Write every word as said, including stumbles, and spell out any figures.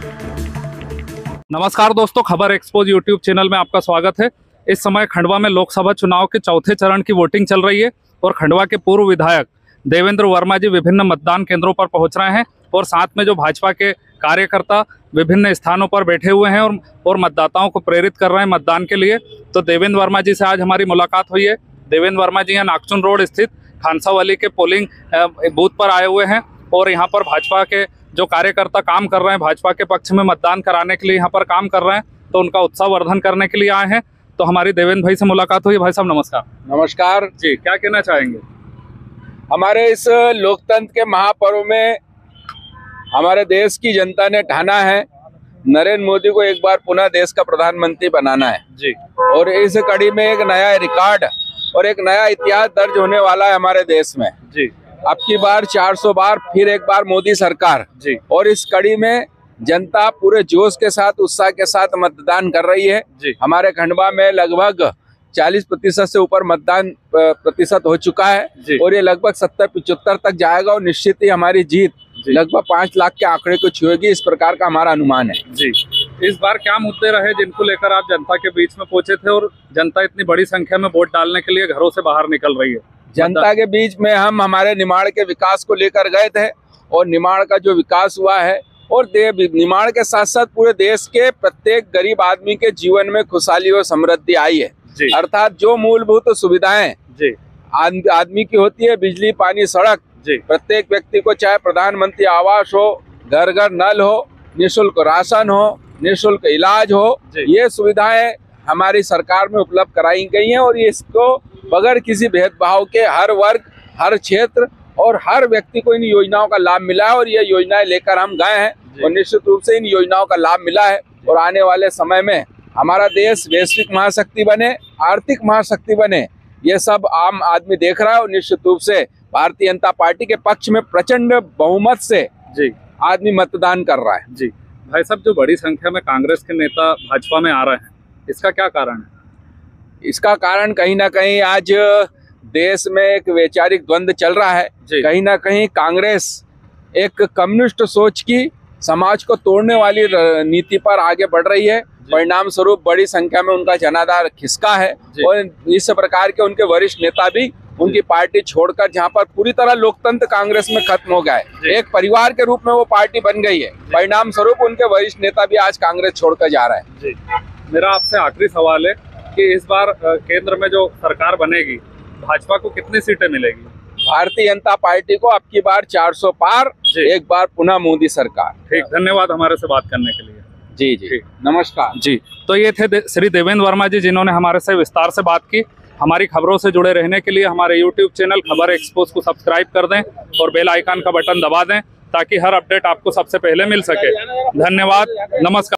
नमस्कार दोस्तों, खबर एक्सपोज यूट्यूब चैनल में आपका स्वागत है। इस समय खंडवा में लोकसभा चुनाव के चौथे चरण की वोटिंग चल रही है और खंडवा के पूर्व विधायक देवेंद्र वर्मा जी विभिन्न मतदान केंद्रों पर पहुंच रहे हैं और साथ में जो भाजपा के कार्यकर्ता विभिन्न स्थानों पर बैठे हुए हैं और और मतदाताओं को प्रेरित कर रहे हैं मतदान के लिए। तो देवेंद्र वर्मा जी से आज हमारी मुलाकात हुई है। देवेंद्र वर्मा जी यहाँ नागचुन रोड स्थित खानसावाली के पोलिंग बूथ पर आए हुए हैं और यहाँ पर भाजपा के जो कार्यकर्ता काम कर रहे हैं, भाजपा के पक्ष में मतदान कराने के लिए यहाँ पर काम कर रहे हैं, तो उनका उत्साह वर्धन करने के लिए आए हैं। तो हमारी देवेंद्र भाई से मुलाकात हुई। भाई साहब नमस्कार। नमस्कार जी, क्या कहना चाहेंगे? हमारे इस लोकतंत्र के महापर्व में हमारे देश की जनता ने ठाना है नरेंद्र मोदी को एक बार पुनः देश का प्रधानमंत्री बनाना है जी। और इस कड़ी में एक नया रिकॉर्ड और एक नया इतिहास दर्ज होने वाला है हमारे देश में जी। अब की बार चार सौ बार फिर एक बार मोदी सरकार जी। और इस कड़ी में जनता पूरे जोश के साथ उत्साह के साथ मतदान कर रही है जी। हमारे खंडवा में लगभग चालीस प्रतिशत से ऊपर मतदान प्रतिशत हो चुका है और ये लगभग सत्तर पिचहत्तर तक जाएगा और निश्चित ही हमारी जीत लगभग पाँच लाख के आंकड़े को छुएगी, इस प्रकार का हमारा अनुमान है जी। इस बार क्या मुद्दे रहे जिनको लेकर आप जनता के बीच में पहुंचे थे और जनता इतनी बड़ी संख्या में वोट डालने के लिए घरों से बाहर निकल रही है? जनता के बीच में हम हमारे निमाड़ के विकास को लेकर गए थे और निमाड़ का जो विकास हुआ है और निमाड़ के साथ साथ पूरे देश के प्रत्येक गरीब आदमी के जीवन में खुशहाली और समृद्धि आई है। अर्थात जो मूलभूत सुविधाएं जी आदमी की होती है, बिजली, पानी, सड़क, प्रत्येक व्यक्ति को चाहे प्रधानमंत्री आवास हो, घर घर नल हो, निःशुल्क राशन हो, निःशुल्क इलाज हो, ये सुविधाएं हमारी सरकार में उपलब्ध कराई गई हैं और इसको बगैर किसी भेदभाव के हर वर्ग, हर क्षेत्र और हर व्यक्ति को इन योजनाओं का लाभ मिला है और ये योजनाएं लेकर हम गए हैं और निश्चित रूप से इन योजनाओं का लाभ मिला है और आने वाले समय में हमारा देश वैश्विक महाशक्ति बने, आर्थिक महाशक्ति बने, ये सब आम आदमी देख रहा है और निश्चित रूप से भारतीय जनता पार्टी के पक्ष में प्रचंड बहुमत से जी आदमी मतदान कर रहा है जी। भाई साहब, जो बड़ी संख्या में कांग्रेस के नेता भाजपा में आ रहे हैं, इसका क्या कारण है? इसका कारण कहीं ना कहीं आज देश में एक वैचारिक द्वंद्व चल रहा है। कहीं ना कहीं कांग्रेस एक कम्युनिस्ट सोच की समाज को तोड़ने वाली नीति पर आगे बढ़ रही है। परिणाम स्वरूप बड़ी संख्या में उनका जनाधार खिसका है और इस प्रकार के उनके वरिष्ठ नेता भी उनकी पार्टी छोड़कर, जहां पर पूरी तरह लोकतंत्र कांग्रेस में खत्म हो गया है, एक परिवार के रूप में वो पार्टी बन गई है, परिणाम स्वरूप उनके वरिष्ठ नेता भी आज कांग्रेस छोड़कर जा रहा है जी। मेरा आपसे आखिरी सवाल है कि इस बार केंद्र में जो सरकार बनेगी, भाजपा को कितनी सीटें मिलेगी? भारतीय जनता पार्टी को अब की बार चार सौ पार, एक बार पुनः मोदी सरकार। ठीक, धन्यवाद हमारे से बात करने के लिए। जी जी, नमस्कार जी। तो ये थे दे, श्री देवेंद्र वर्मा जी, जिन्होंने हमारे से विस्तार से बात की। हमारी खबरों से जुड़े रहने के लिए हमारे यूट्यूब चैनल खबर एक्सपोज को सब्सक्राइब कर दें और बेल आइकन का बटन दबा दें ताकि हर अपडेट आपको सबसे पहले मिल सके। धन्यवाद, नमस्कार।